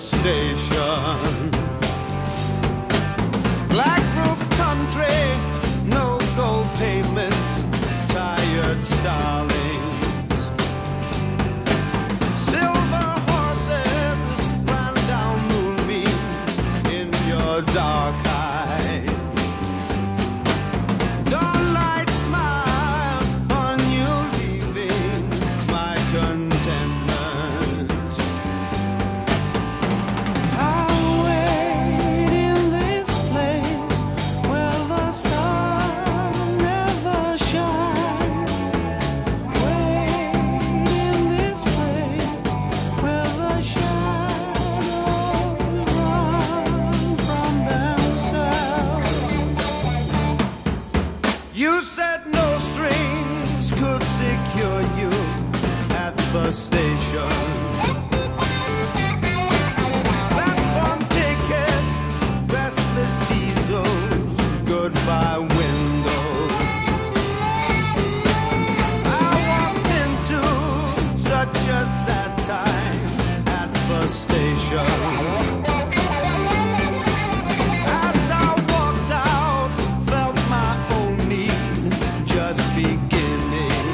station. Black roof country, no gold pavements, tired starlings. Silver horses ran down moonbeams in your dark eye. Dawnlight smile on you leaving my contentment. I'll wait in this place where the sun never shines. Wait in this place where the shadows run from themselves. You said no strings could secure you at the station. Platform ticket, restless diesels, goodbye windows. I walked into such a sad time at the station. As I walked out, felt my own need just beginning.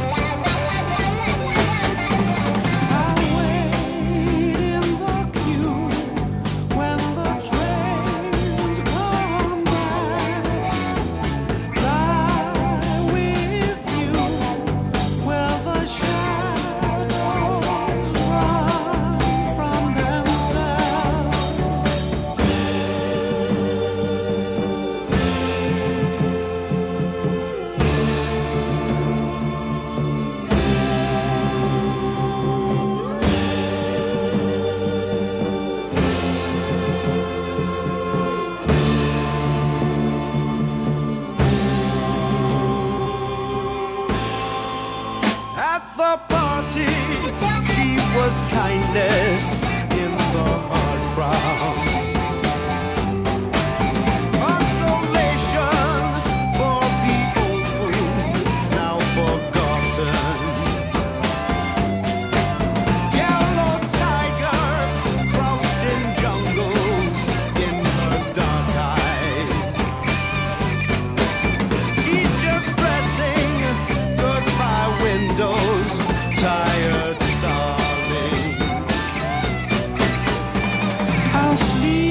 I wait in the queue when the trains come back. Lie with you where the shadows run from themselves. At the party, she was kindness in the hard crowd. Consolation for the old wound, now forgotten. Yellow tigers crouched in jungles in her dark eyes. She's just dressing goodbye windows, tired starving. I'll sleep